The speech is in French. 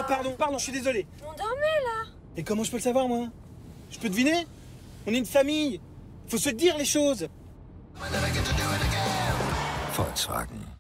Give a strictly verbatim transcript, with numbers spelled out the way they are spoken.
pardon, pardon, je suis désolé. On dormait là. Et comment je peux le savoir, moi? Je peux deviner? On est une famille. Faut se dire les choses. Volkswagen.